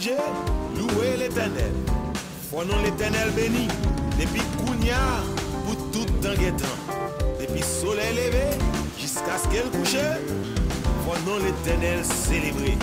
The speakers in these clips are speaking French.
Dieu, louez l'Éternel. Prenons l'Éternel béni, depuis Kounia, pour tout temps guettant. Depuis soleil levé, jusqu'à ce qu'elle couche, prenons l'Éternel célébré.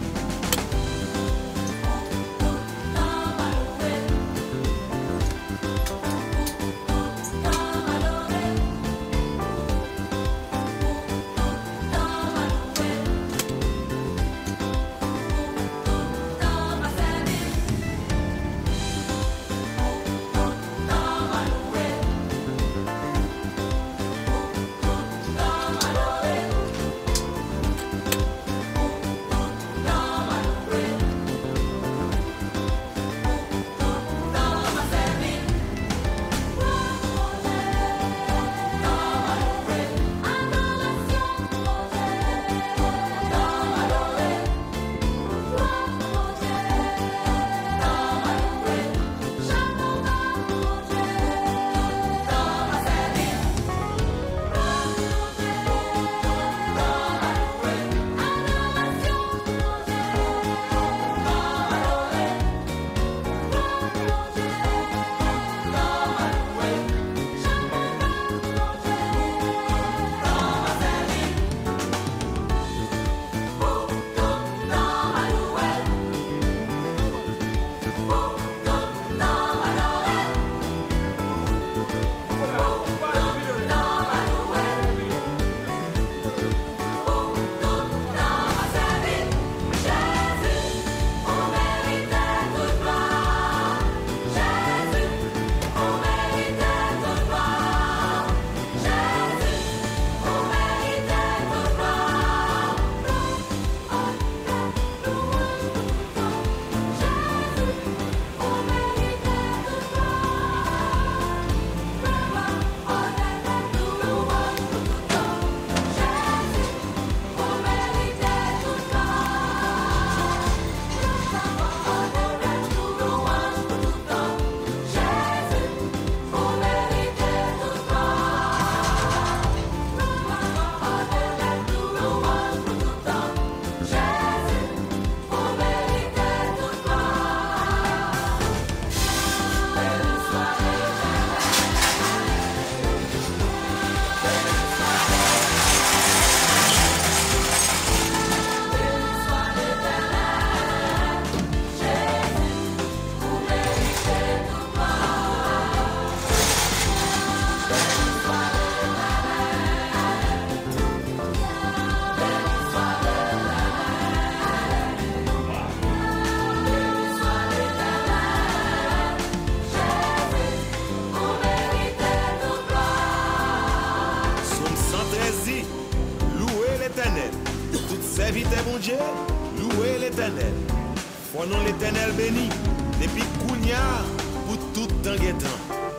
Servitez mon Dieu, louez l'Éternel. Prenons l'Éternel béni, depuis Kounia pour tout temps guettant.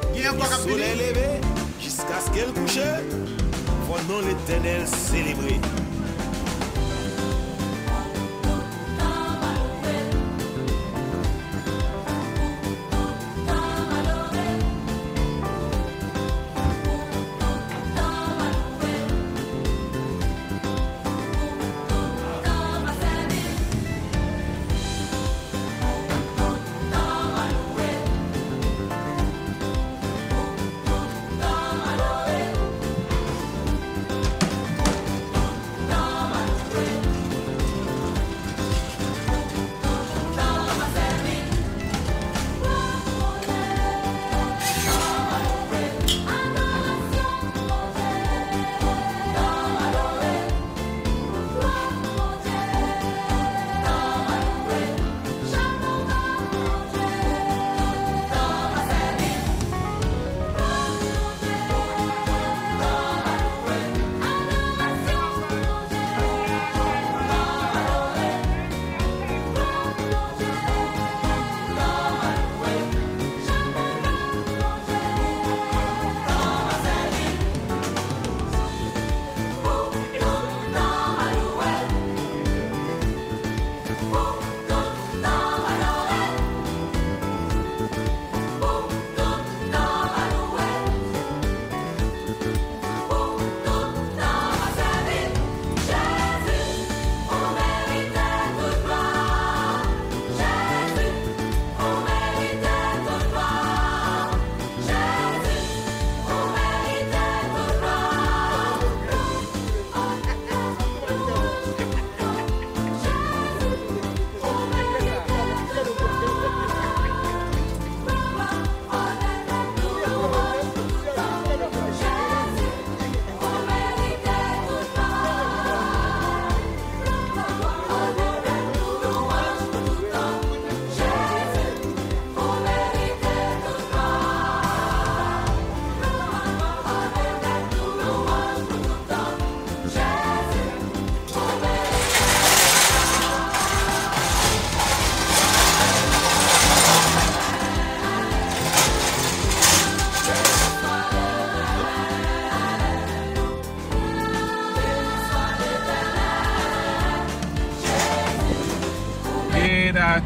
Le soleil levé jusqu'à ce qu'elle couche, prenons l'Éternel célébré.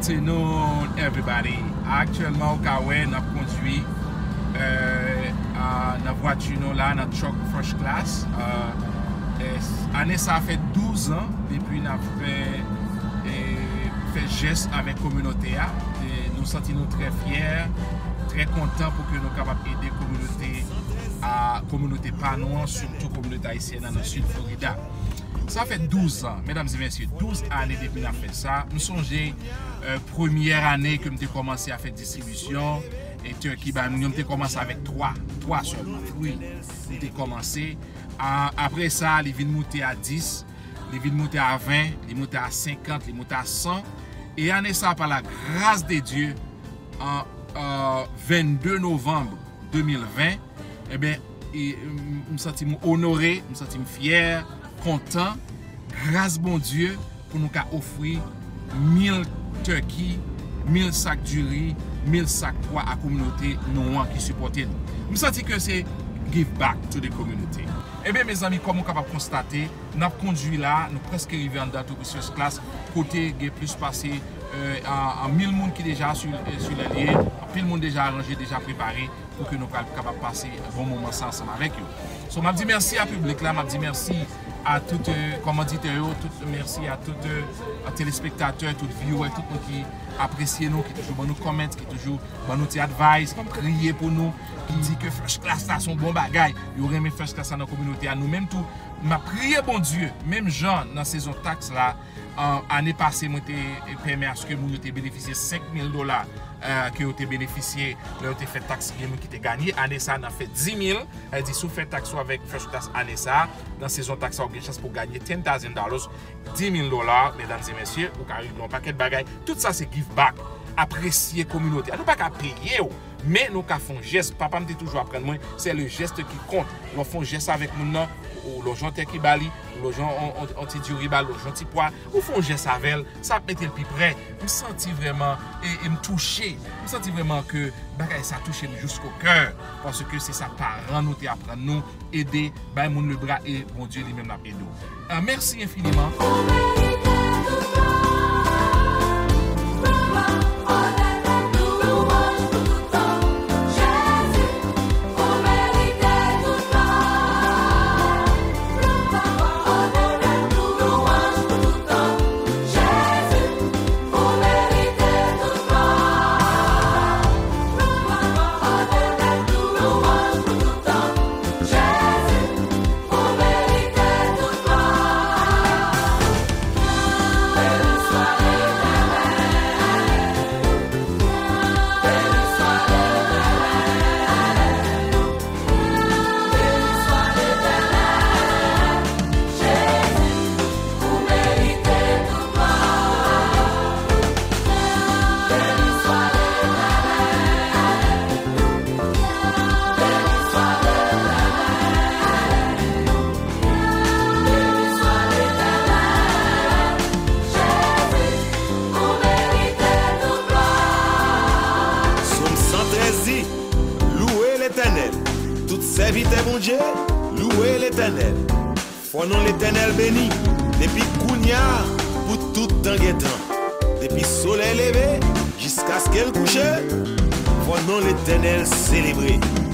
afternoon, everybody. Actuellement, au Kawe, nous avons conduit notre voiture là, notre truck first class. Année, ça fait 12 ans depuis nous avons fait geste avec la communauté. Nous nous sentons très fiers, très contents pour que nous soyons capables d'aider la communauté panois, surtout la communauté haïtienne dans le sud de Florida. Ça fait 12 ans, mesdames et messieurs, 12 années depuis que nous avons fait ça. Nous songeons première année que nous avons commencé à faire distribution. Et Turquie, nous avons commencé avec 3 seulement. Oui, nous avons commencé. Après ça, les villes montaient à 10, les villes montaient à 20, les montaient à 50, les montaient à 100. Et année ça, par la grâce de Dieu, en 22 novembre 2020, eh bien, je me sens honoré, je me sens fier, content, grâce bon Dieu, pour nous offrir 1000 turkeys, 1000 sacs de riz, 1000 sacs de poids à la communauté noire qui supporte nous. Je me sens que c'est give back to the community. Eh bien, mes amis, comme vous pouvez constater, nous avons conduit là, nous presque arrivés en date sur cette classe, côté qui est plus passé en 1000 personnes qui déjà sur les lieux, puis le monde déjà arrangé, déjà préparé pour que nous soyons capables de passer un bon moment ensemble avec eux. So, je dis merci à la public là, je dis merci à tous les commanditaires, merci à tous les téléspectateurs, tous les viewers, tout le monde qui apprécie nous, qui toujours nous comment, qui toujours nous advice, qui crie pour nous, qui dit que first class là sont bon bagaille. Il y aurait aimé first class dans la communauté, à nous-mêmes tout. M'a prié bon Dieu, même Jean dans la saison taxe là, année passée, moi permis à ce que nous ayons bénéficié $5,000 que vous avez bénéficié, là vous avez fait taxe qui avez gagné. Année ça, on a fait 10 000. Elle dit, si vous faites taxe avec first class année ça, dans la saison taxe, vous avez une chance pour gagner $10,000, $10 000, mesdames et messieurs, ou car ils n'ont pas quel bagaille. Tout ça, c'est give back. Apprécier la communauté. Nous ne pouvons pas payer, mais nous faisons un geste. Papa me dit toujours après moi, c'est le geste qui compte. Nous faisons un geste avec nous, ou les gens qui bali, ou les gens ont du ribal, les gens qui poids, ou font un geste avec elle, ça met le plus près. Je me sens vraiment, et me toucher. Je me sens vraiment que ça touche jusqu'au cœur, parce que c'est ça parent nous qui apprend nous, aider, le bras et bon Dieu lui-même l'a aidé. Merci infiniment. Serviteur bon Dieu, louez l'Éternel. Fondons l'Éternel béni, depuis Kounia pour tout temps guettant. Depuis soleil levé jusqu'à ce qu'elle couche, fondons l'Éternel célébré.